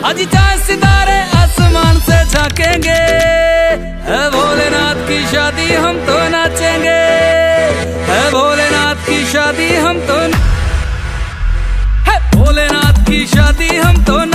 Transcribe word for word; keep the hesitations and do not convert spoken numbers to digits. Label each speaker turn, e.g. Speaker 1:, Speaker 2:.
Speaker 1: आज चांद सितारे आसमान से झांकेंगे, है भोलेनाथ की शादी हम तो नाचेंगे, है भोलेनाथ की शादी हम तो, है भोलेनाथ की शादी हम तो